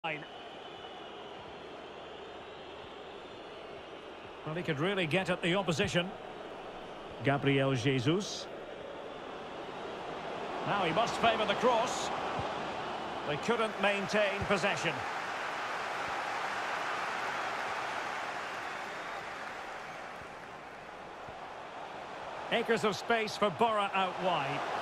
Well, he could really get at the opposition. Gabriel Jesus. Now he must favour the cross. They couldn't maintain possession. Acres of space for Bora out wide.